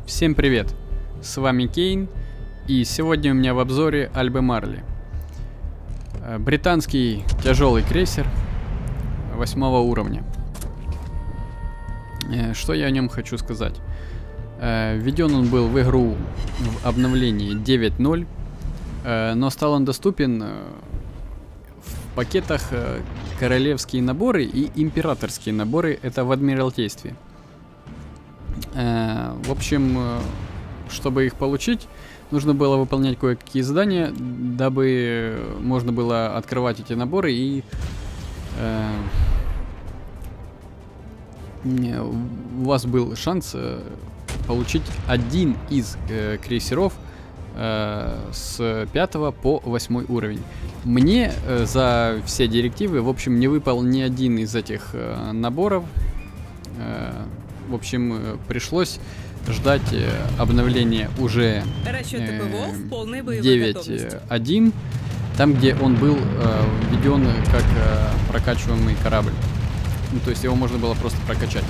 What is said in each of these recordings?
Всем привет! С вами Кейн, и сегодня у меня в обзоре Альбе Марли. Британский тяжелый крейсер 8 уровня. Что я о нем хочу сказать? Введен он был в игру в обновлении 9.0, но стал он доступен в пакетах королевские наборы и императорские наборы, это в Адмиралтействе. В общем, чтобы их получить, нужно было выполнять кое-какие задания, дабы можно было открывать эти наборы и у вас был шанс получить один из крейсеров с 5 по 8 уровень. Мне за все директивы, в общем, не выпал ни один из этих наборов. В общем, пришлось ждать обновления уже 9.1, там, где он был введен как прокачиваемый корабль. Ну, то есть его можно было просто прокачать.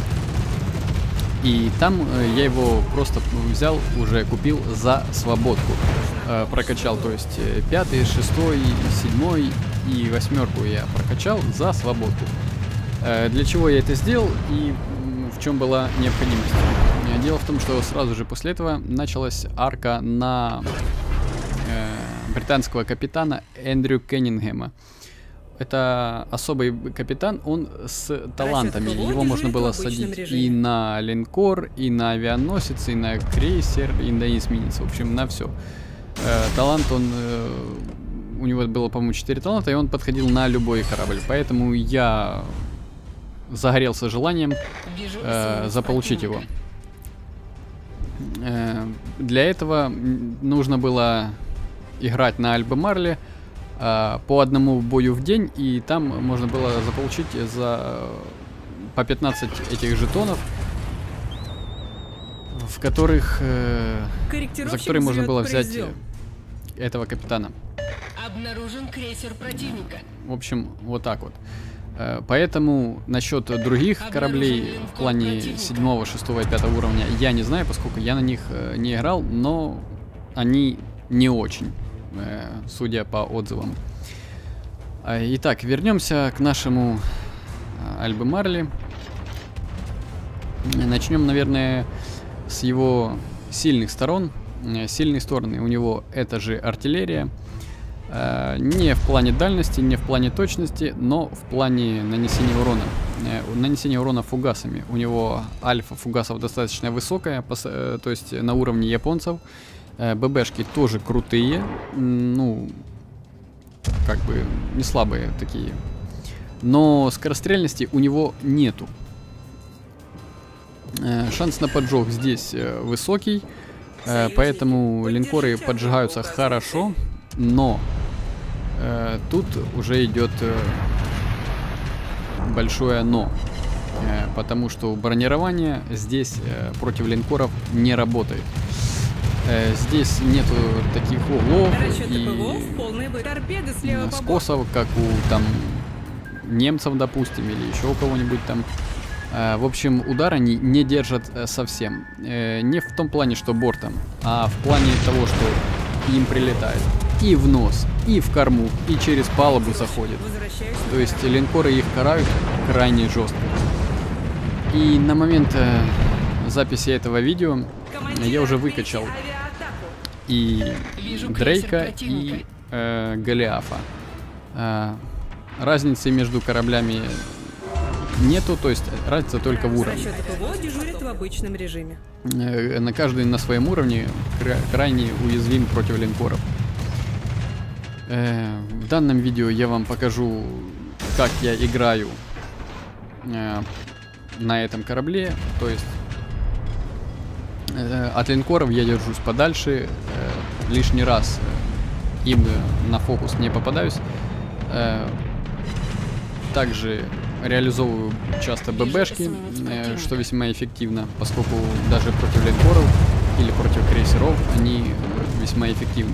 И там я его просто взял, уже купил за свободку. Прокачал, то есть 5, 6, 7 и 8 я прокачал за свободку. Для чего я это сделал и в чем была необходимость? Дело в том, что сразу же после этого началась арка на британского капитана Эндрю Кеннингема. Это особый капитан, он с талантами. Его можно было садить и на линкор, и на авианосец, и на крейсер, и на эсминец. В общем, на все. Талант он... У него было, по-моему, 4 таланта, и он подходил на любой корабль. Поэтому я загорелся желанием заполучить его. Для этого нужно было играть на Альбе Марли по одному бою в день, и там можно было заполучить по 15 этих жетонов, в которых за которые можно было взять этого капитана. Обнаружен крейсер противника. В общем, вот так вот. Поэтому насчет других кораблей в плане 7, 6 и 5 уровня я не знаю, поскольку я на них не играл, но они не очень, судя по отзывам. Итак, вернемся к нашему Альбе Марли. Начнем, наверное, с его сильных сторон. Сильные стороны у него это же артиллерия. Не в плане дальности, не в плане точности, но в плане нанесения урона. Нанесение урона фугасами. У него альфа фугасов достаточно высокая, то есть на уровне японцев. ББшки тоже крутые, ну, как бы не слабые такие. Но скорострельности у него нету. Шанс на поджог здесь высокий, поэтому линкоры поджигаются хорошо. Но тут уже идет большое но, потому что бронирование здесь против линкоров не работает. Здесь нету таких углов и скосов, как у там немцев, допустим, или еще у кого-нибудь там. В общем, удар они не держат совсем. Не в том плане, что бортом, а в плане того, что им прилетает и в нос, и в корму, и через палубу заходит. То есть линкоры их карают крайне жестко. И на момент записи этого видео я уже выкачал и Дрейка, и Голиафа. Разницы между кораблями нету, то есть разница только в уровне. На каждый на своем уровне крайне уязвим против линкоров. В данном видео я вам покажу, как я играю на этом корабле. То есть от линкоров я держусь подальше, лишний раз им на фокус не попадаюсь. Также реализовываю часто ББшки, что весьма эффективно, поскольку даже против линкоров или против крейсеров они весьма эффективны.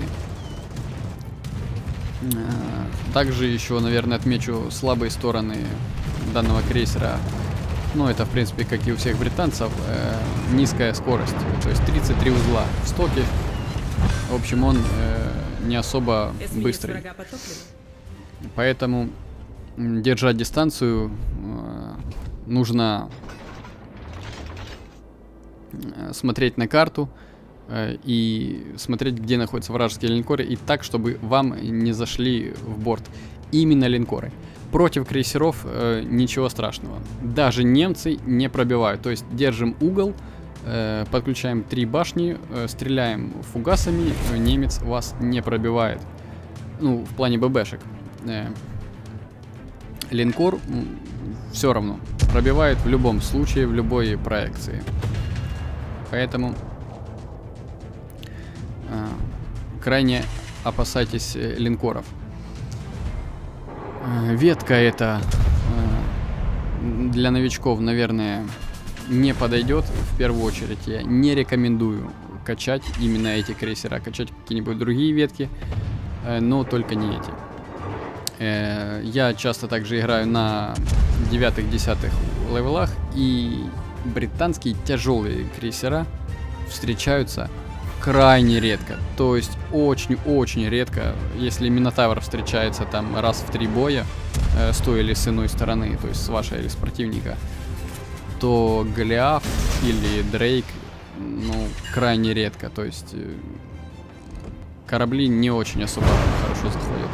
Также еще, наверное, отмечу слабые стороны данного крейсера Ну, это, в принципе, как и у всех британцев, низкая скорость. То есть 33 узла в стоке. В общем, он не особо быстрый. Поэтому держать дистанцию нужно смотреть на карту и смотреть, где находятся вражеские линкоры, и так, чтобы вам не зашли в борт именно линкоры. Против крейсеров ничего страшного. Даже немцы не пробивают. То есть держим угол, подключаем 3 башни, стреляем фугасами, немец вас не пробивает. Ну, в плане ББшек. Линкор все равно пробивает в любом случае, в любой проекции. Поэтому крайне опасайтесь линкоров. Ветка эта для новичков, наверное, не подойдет. В первую очередь я не рекомендую качать именно эти крейсера, качать какие-нибудь другие ветки, но только не эти. Я часто также играю на 9-10 левелах, и британские тяжелые крейсера встречаются крайне редко. То есть очень-очень редко. Если Минотавр встречается там раз в 3 боя с той или с иной стороны, то есть с вашей или с противника, то Голиаф или Дрейк, ну, крайне редко. То есть корабли не очень особо хорошо заходят.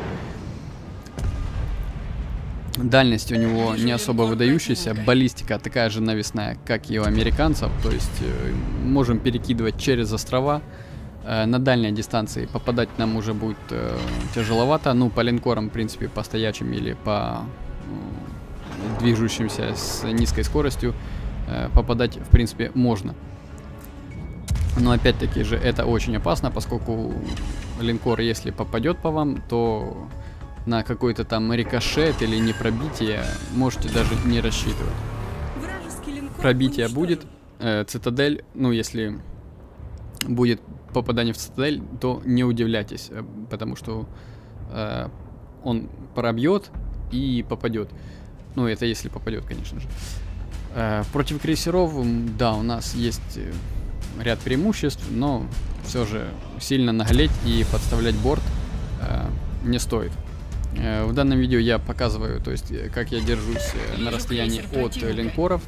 Дальность у него не особо выдающаяся, баллистика такая же навесная, как и у американцев, то есть можем перекидывать через острова. На дальней дистанции попадать нам уже будет тяжеловато, ну, по линкорам, в принципе, по стоячим или по движущимся с низкой скоростью попадать, в принципе, можно. Но опять-таки же это очень опасно, поскольку линкор, если попадет по вам, то на какой-то там рикошет или непробитие можете даже не рассчитывать. Пробитие будет, цитадель, ну, если будет попадание в цитадель, то не удивляйтесь, потому что он пробьет и попадет. Ну, это если попадет, конечно же. Против крейсеров, да, у нас есть ряд преимуществ, но все же сильно наглеть и подставлять борт не стоит. В данном видео я показываю, то есть, как я держусь на расстоянии от линкоров,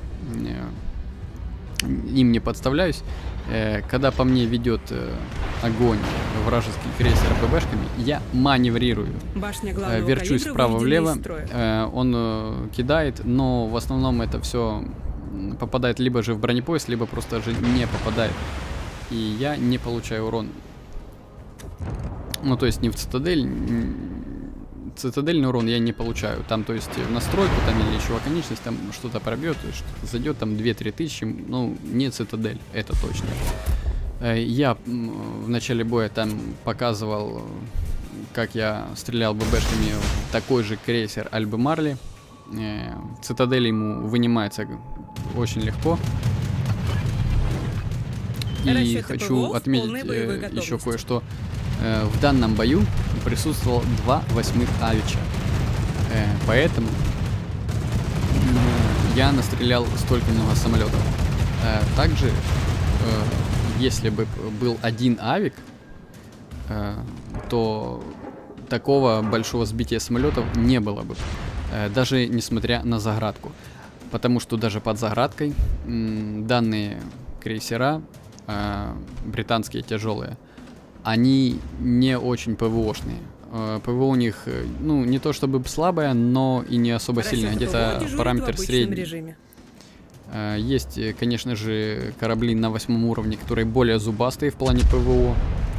им не подставляюсь. Когда по мне ведет огонь вражеский крейсер ББшками, я маневрирую, верчусь вправо-влево, он кидает, но в основном это все попадает либо же в бронепояс, либо просто же не попадает, и я не получаю урон. Ну, то есть не в цитадель. Цитадельный урон я не получаю. Там, то есть, в настройку там или еще оконечность там что-то пробьет, что-то зайдет, там 2-3 тысячи, ну, не цитадель, это точно. Я в начале боя там показывал, как я стрелял ББшками в такой же крейсер Альбы Марли. Цитадель ему вынимается очень легко. И хочу отметить еще кое-что. В данном бою присутствовало 2/8 авича, поэтому я настрелял столько много самолетов. Также, если бы был один авик, то такого большого сбития самолетов не было бы, даже несмотря на заградку, потому что даже под заградкой данные крейсера, британские тяжелые, они не очень ПВОшные. ПВО у них, ну, не то чтобы слабое, но и не особо сильное. Где-то параметр средний. Есть, конечно же, корабли на 8 уровне, которые более зубастые в плане ПВО.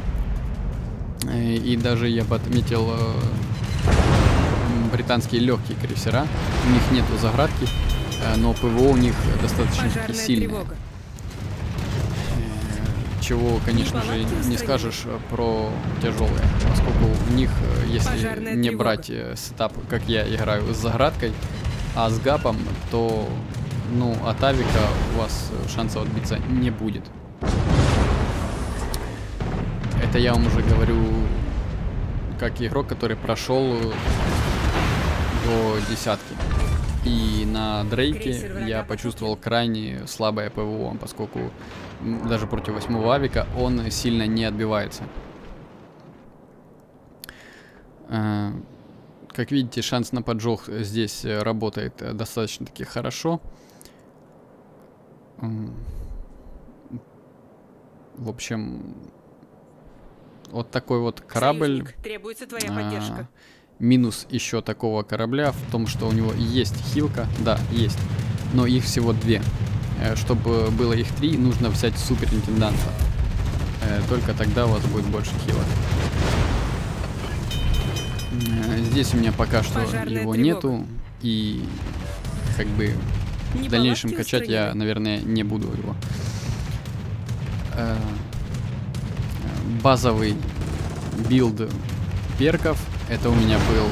И даже я бы отметил британские легкие крейсера. У них нету заградки, но ПВО у них достаточно сильное. Чего, конечно же, не скажешь про тяжелые, поскольку у них, если не брать сетап, как я играю, с заградкой, а с гапом, то, ну, от авика у вас шансов отбиться не будет. Это я вам уже говорю как игрок, который прошел до 10. И на Дрейке я почувствовал крайне слабое ПВО, поскольку даже против 8-го авика он сильно не отбивается. Как видите, шанс на поджог здесь работает достаточно таки хорошо. В общем, вот такой вот корабль. Требуется твоя поддержка. Минус еще такого корабля в том, что у него есть хилка. Да, есть. Но их всего 2. Чтобы было их 3, нужно взять суперинтенданта. Только тогда у вас будет больше хилок. Здесь у меня пока что его нету. И как бы в дальнейшем качать я, наверное, не буду его. Базовый билд перков. Это у меня был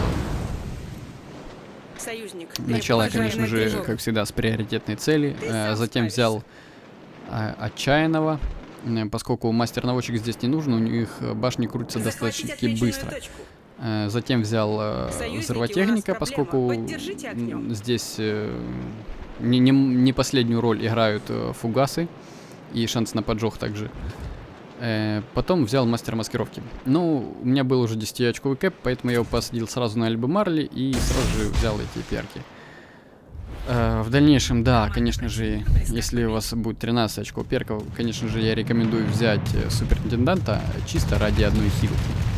начало, конечно же, как всегда, с приоритетной цели. Затем взял отчаянного, поскольку мастер-наводчик здесь не нужен, у них башни крутятся достаточно быстро. Затем взял взрывотехника, поскольку здесь не последнюю роль играют фугасы и шанс на поджог также. Потом взял мастер маскировки. Ну, у меня был уже 10-очковый кэп, поэтому я его посадил сразу на Альбы Марли и сразу же взял эти перки. В дальнейшем, да, конечно же, если у вас будет 13 очков перков, конечно же, я рекомендую взять суперинтенданта чисто ради одной хилки.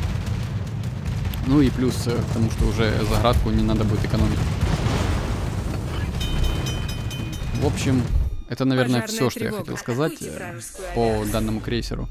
Ну и плюс к тому, что уже заградку не надо будет экономить. В общем, это, наверное, все, что я хотел сказать по данному крейсеру.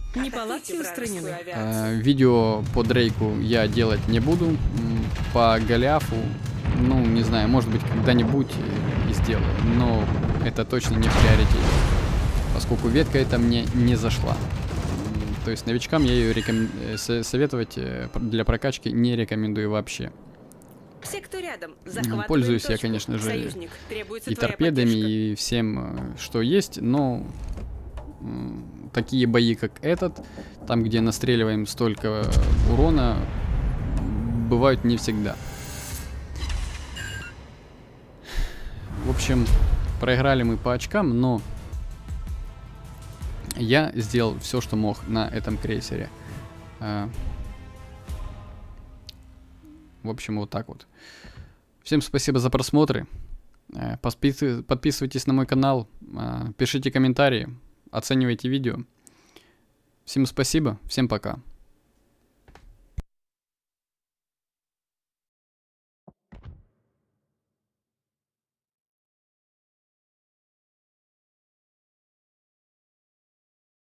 Видео по Дрейку я делать не буду. По Голиафу, ну, не знаю, может быть, когда-нибудь и сделаю. Но это точно не в приоритете, поскольку ветка эта мне не зашла. То есть новичкам я ее советовать для прокачки не рекомендую вообще. Все, кто рядом, пользуюсь я, конечно же, и торпедами, и всем, что есть, но такие бои, как этот, там, где настреливаем столько урона, бывают не всегда. В общем, проиграли мы по очкам, но я сделал все, что мог на этом крейсере. В общем, вот так вот. Всем спасибо за просмотры. Подписывайтесь на мой канал, пишите комментарии, оценивайте видео. Всем спасибо, всем пока.